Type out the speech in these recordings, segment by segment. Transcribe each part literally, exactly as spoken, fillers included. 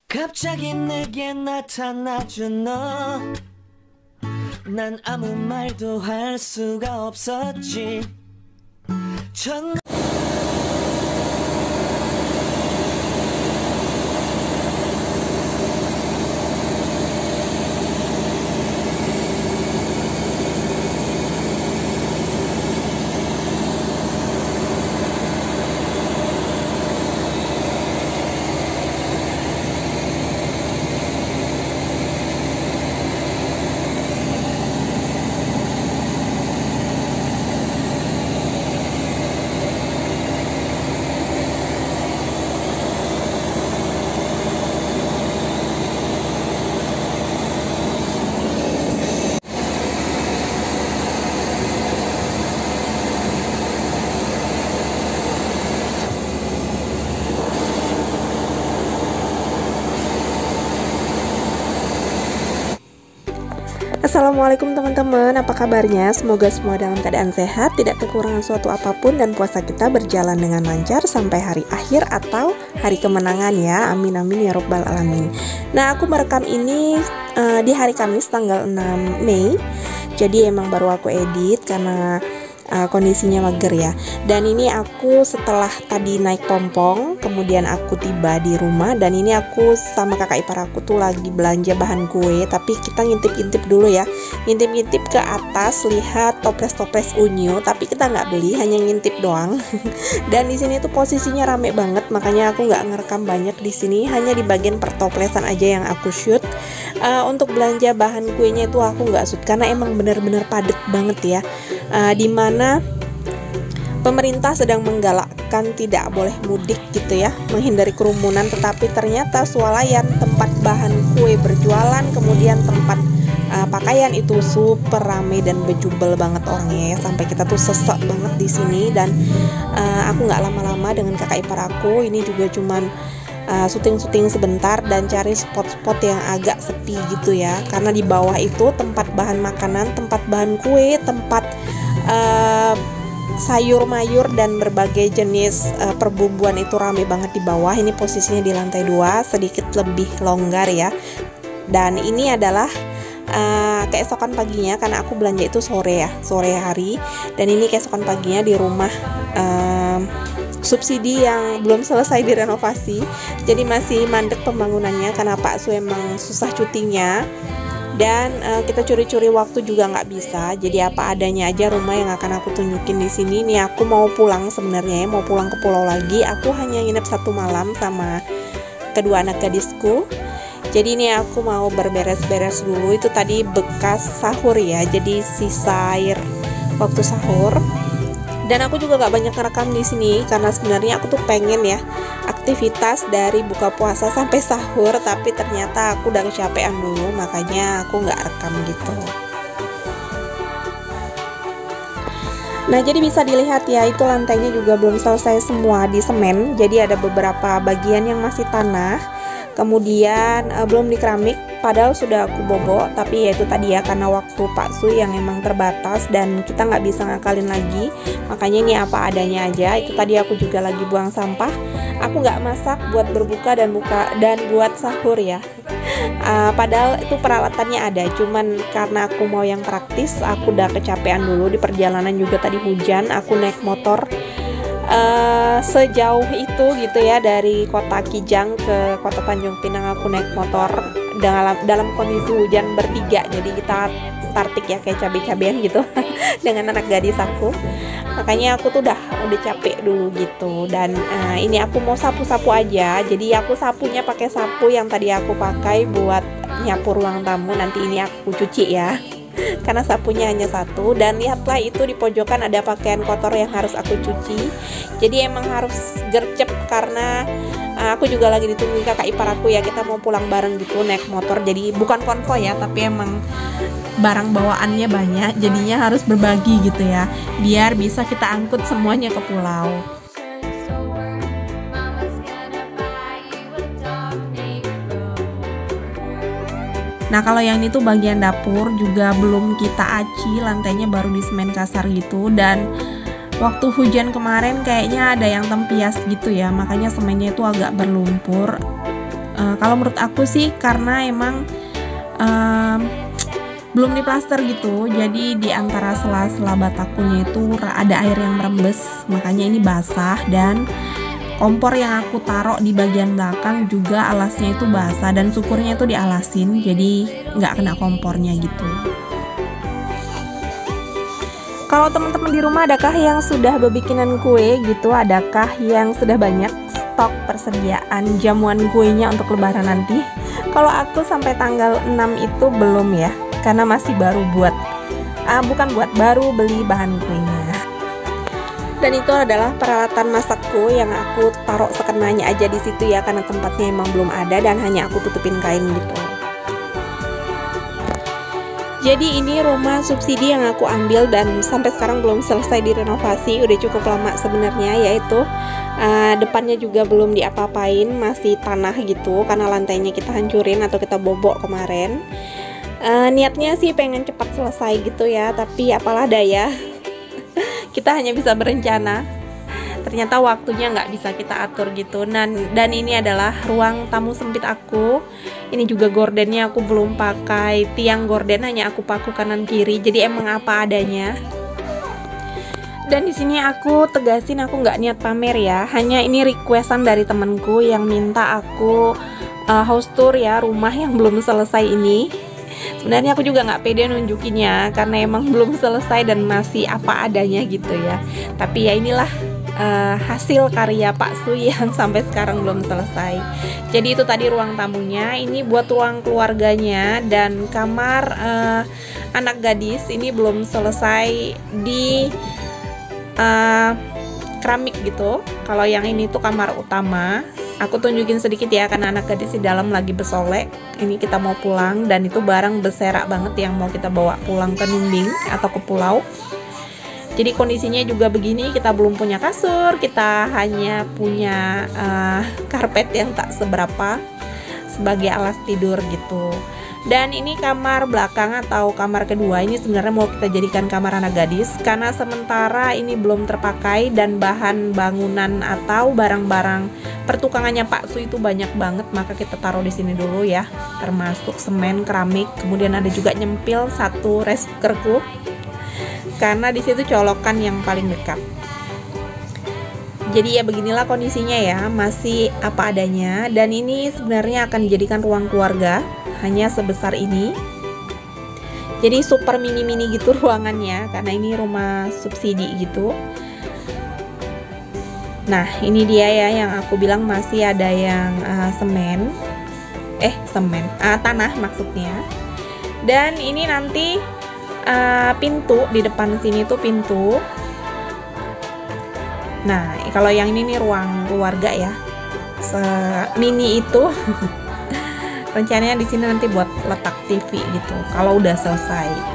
갑자기 내게 나타나준 너, 난 아무 말도 할 수가 없었지. 전 Assalamualaikum teman-teman, apa kabarnya? Semoga semua dalam keadaan sehat, tidak kekurangan suatu apapun, dan puasa kita berjalan dengan lancar sampai hari akhir atau hari kemenangan ya. Amin amin ya robbal alamin. Nah, aku merekam ini uh, di hari Kamis tanggal enam Mei. Jadi emang baru aku edit karena uh, kondisinya mager ya. Dan ini aku setelah tadi naik pompong, kemudian aku tiba di rumah, dan ini aku sama kakak ipar aku tuh lagi belanja bahan kue. Tapi kita ngintip-ngintip dulu ya, ngintip-ngintip ke atas, lihat toples-toples unyu. Tapi kita nggak beli, hanya ngintip doang. Dan di sini tuh posisinya rame banget, makanya aku nggak ngerekam banyak di sini, hanya di bagian pertoplesan aja yang aku shoot. Uh, untuk belanja bahan kuenya itu aku nggak shoot karena emang bener-bener padet banget ya. Uh, dimana pemerintah sedang menggalakkan tidak boleh mudik gitu ya, menghindari kerumunan, tetapi ternyata swalayan tempat bahan kue berjualan, kemudian tempat uh, pakaian itu super rame dan bejubel banget orangnya ya, sampai kita tuh sesek banget di sini. Dan uh, aku nggak lama-lama dengan kakak ipar aku, ini juga cuman Uh, syuting-syuting sebentar dan cari spot-spot yang agak sepi gitu ya, karena di bawah itu tempat bahan makanan, tempat bahan kue, tempat uh, sayur mayur dan berbagai jenis uh, perbumbuan itu rame banget di bawah. Ini posisinya di lantai dua, sedikit lebih longgar ya. Dan ini adalah uh, keesokan paginya, karena aku belanja itu sore ya, sore hari. Dan ini keesokan paginya di rumah uh, subsidi yang belum selesai direnovasi, jadi masih mandek pembangunannya karena Pak Su emang susah cutinya. Dan uh, kita curi-curi waktu juga nggak bisa, jadi apa adanya aja rumah yang akan aku tunjukin di sini. Nih aku mau pulang sebenarnya, mau pulang ke pulau lagi. Aku hanya nginep satu malam sama kedua anak gadisku. Jadi ini aku mau berberes-beres dulu. Itu tadi bekas sahur ya, jadi sisa air waktu sahur. Dan aku juga gak banyak ngerekam di sini karena sebenarnya aku tuh pengen ya aktivitas dari buka puasa sampai sahur, tapi ternyata aku udah kecapean dulu, makanya aku nggak rekam gitu. Nah, jadi bisa dilihat ya, itu lantainya juga belum selesai semua di semen, jadi ada beberapa bagian yang masih tanah, kemudian uh, belum di keramik. Padahal sudah aku bobok, tapi ya itu tadi ya, karena waktu Pak Su yang emang terbatas dan kita nggak bisa ngakalin lagi, makanya ini apa adanya aja. Itu tadi aku juga lagi buang sampah. Aku nggak masak buat berbuka dan buka dan buat sahur ya. Uh, padahal itu peralatannya ada, cuman karena aku mau yang praktis, aku udah kecapean dulu di perjalanan juga tadi hujan. Aku naik motor Uh, sejauh itu gitu ya, dari kota Kijang ke kota Tanjung Pinang aku naik motor dalam dalam kondisi hujan bertiga, jadi kita startik ya kayak cabe-cabean gitu dengan anak gadis aku. Makanya aku tuh udah udah capek dulu gitu. Dan uh, ini aku mau sapu-sapu aja, jadi aku sapunya pakai sapu yang tadi aku pakai buat nyapu ruang tamu, nanti ini aku cuci ya karena sapunya hanya satu. Dan lihatlah itu di pojokan ada pakaian kotor yang harus aku cuci, jadi emang harus gercep karena uh, aku juga lagi ditungguin kakak ipar aku ya, kita mau pulang bareng gitu naik motor. Jadi bukan konvoy ya, tapi emang barang bawaannya banyak, jadinya harus berbagi gitu ya, biar bisa kita angkut semuanya ke pulau. Nah, kalau yang itu bagian dapur juga belum kita aci, lantainya baru di semen kasar gitu. Dan waktu hujan kemarin kayaknya ada yang tempias gitu ya, makanya semennya itu agak berlumpur. Uh, kalau menurut aku sih karena emang um, belum diplaster gitu, jadi di antara sela-sela batakunya itu ada air yang merembes, makanya ini basah. Dan kompor yang aku taruh di bagian belakang juga alasnya itu basah, dan syukurnya itu dialasin jadi nggak kena kompornya gitu. Kalau teman-teman di rumah adakah yang sudah bebikinan kue gitu, adakah yang sudah banyak stok persediaan jamuan kuenya untuk lebaran nanti? Kalau aku sampai tanggal enam itu belum ya, karena masih baru buat uh, bukan buat baru beli bahan kuenya. Dan itu adalah peralatan masakku yang aku taruh sekenanya aja di situ ya, karena tempatnya emang belum ada dan hanya aku tutupin kain gitu. Jadi ini rumah subsidi yang aku ambil dan sampai sekarang belum selesai direnovasi, udah cukup lama sebenarnya, yaitu uh, depannya juga belum diapa-apain, masih tanah gitu karena lantainya kita hancurin atau kita bobok kemarin. Uh, niatnya sih pengen cepat selesai gitu ya, tapi apalah daya, kita hanya bisa berencana. Ternyata waktunya nggak bisa kita atur gitu. Dan, dan ini adalah ruang tamu sempit aku. Ini juga gordennya aku belum pakai, tiang gorden hanya aku paku kanan kiri, jadi emang apa adanya. Dan di sini aku tegasin aku nggak niat pamer ya, hanya ini requestan dari temenku yang minta aku uh, house tour ya rumah yang belum selesai ini. Sebenarnya aku juga nggak pede nunjukinnya karena emang belum selesai dan masih apa adanya gitu ya. Tapi ya inilah Uh, hasil karya Pak Su yang sampai sekarang belum selesai. Jadi itu tadi ruang tamunya, ini buat ruang keluarganya, dan kamar uh, anak gadis ini belum selesai di uh, keramik gitu. Kalau yang ini tuh kamar utama. Aku tunjukin sedikit ya karena anak gadis di dalam lagi bersolek. Ini kita mau pulang dan itu barang berserak banget yang mau kita bawa pulang ke Numbing atau ke pulau. Jadi kondisinya juga begini, kita belum punya kasur, kita hanya punya uh, karpet yang tak seberapa sebagai alas tidur gitu. Dan ini kamar belakang atau kamar kedua, ini sebenarnya mau kita jadikan kamar anak gadis karena sementara ini belum terpakai dan bahan bangunan atau barang-barang pertukangannya Pak Su itu banyak banget, maka kita taruh di sini dulu ya, termasuk semen, keramik, kemudian ada juga nyempil satu rice cookerku. Karena di situ colokan yang paling dekat. Jadi ya beginilah kondisinya ya, masih apa adanya. Dan ini sebenarnya akan dijadikan ruang keluarga, hanya sebesar ini. Jadi super mini-mini gitu ruangannya, karena ini rumah subsidi gitu. Nah ini dia ya yang aku bilang masih ada yang uh, semen, eh semen, uh, tanah maksudnya. Dan ini nanti Uh, pintu di depan sini tuh pintu. Nah kalau yang ini nih ruang keluarga ya, se mini itu. Rencananya di sini nanti buat letak T V gitu kalau udah selesai.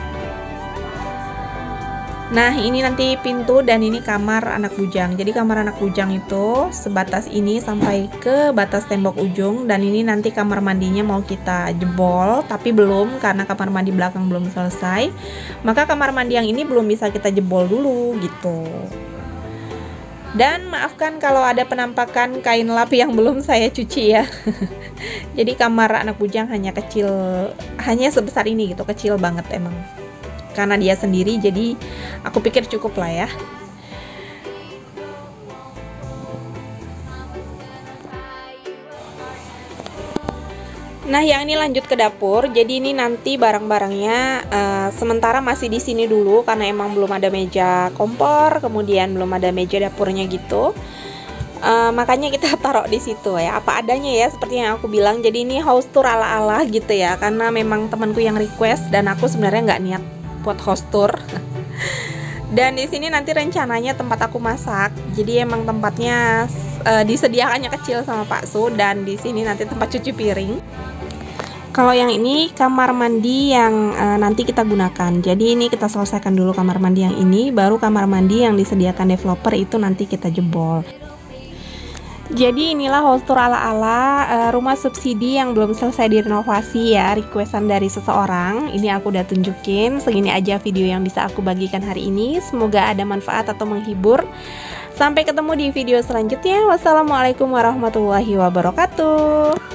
Nah ini nanti pintu dan ini kamar anak bujang. Jadi kamar anak bujang itu sebatas ini sampai ke batas tembok ujung. Dan ini nanti kamar mandinya mau kita jebol, tapi belum karena kamar mandi belakang belum selesai. Maka kamar mandi yang ini belum bisa kita jebol dulu gitu. Dan maafkan kalau ada penampakan kain lap yang belum saya cuci ya. Jadi kamar anak bujang hanya kecil, hanya sebesar ini gitu, kecil banget emang. Karena dia sendiri jadi aku pikir cukup lah ya. Nah yang ini lanjut ke dapur. Jadi ini nanti barang-barangnya uh, sementara masih di sini dulu karena emang belum ada meja kompor, kemudian belum ada meja dapurnya gitu. Uh, makanya kita taruh di situ ya, apa adanya ya, seperti yang aku bilang. Jadi ini house tour ala-ala gitu ya, karena memang temanku yang request dan aku sebenarnya nggak niat buat house tour. Dan di sini nanti rencananya tempat aku masak. Jadi emang tempatnya uh, disediakannya kecil sama Pak Su, dan di sini nanti tempat cuci piring. Kalau yang ini kamar mandi yang uh, nanti kita gunakan. Jadi ini kita selesaikan dulu kamar mandi yang ini, baru kamar mandi yang disediakan developer itu nanti kita jebol. Jadi inilah house tour ala-ala uh, rumah subsidi yang belum selesai direnovasi ya, requestan dari seseorang. Ini aku udah tunjukin, segini aja video yang bisa aku bagikan hari ini. Semoga ada manfaat atau menghibur. Sampai ketemu di video selanjutnya. Wassalamualaikum warahmatullahi wabarakatuh.